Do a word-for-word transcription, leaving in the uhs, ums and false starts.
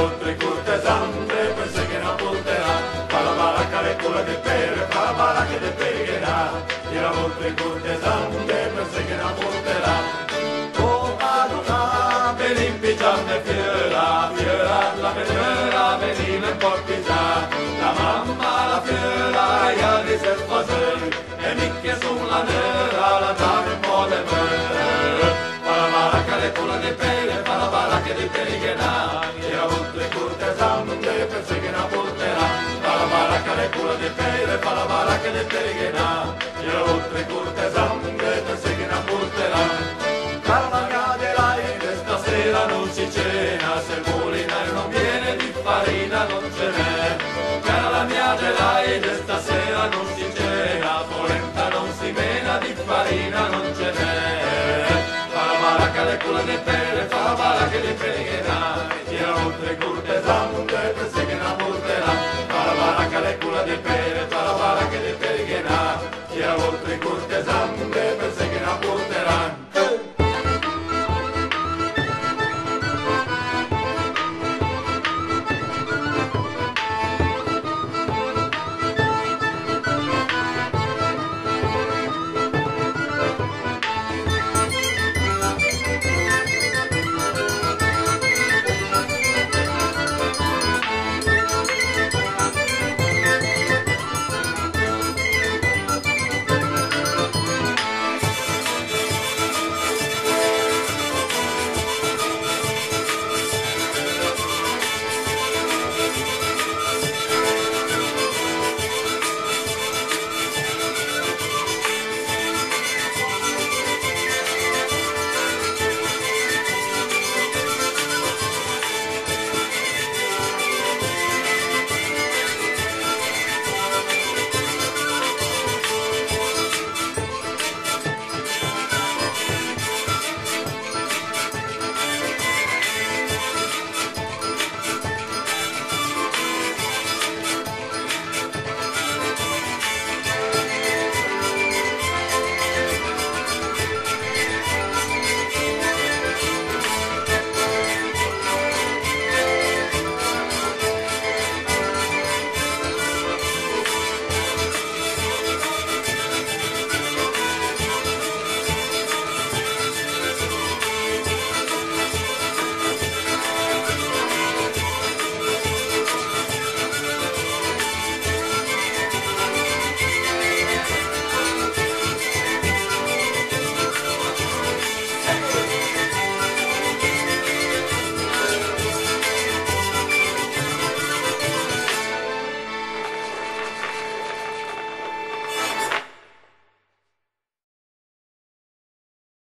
oltre i cortesan, te perseguirà, porterà, fa la baracca le culla di pere, fa la baracca di pregherà, tira oltre i cortesan, te perseguirà, porterà. Oh Madonna, venim pigiame fiera, fiera la venera, venim in portisa, la mamma la fiera, io di se fase, e micchia sulla nera, la dame un po' de bere, fa la baracca le culla di pere, fa la baracca di pregherà, tira oltre i cortesan, te perseguirà, porterà, fa la baracca le culla di pere, fa la baracca di pregherà, tira oltre i cortesan, te perseguirà, porterà. Carla Cadelai, stasera non si cena, se il mulinaio non viene di farina non ce n'è. Carla mia gelai, stasera non si cena, polenta non si mena, di farina non ce n'è. Fa la baracca le culla di pere, fa la baracca di pregherà, tira oltre i cortesan, te perseguirà.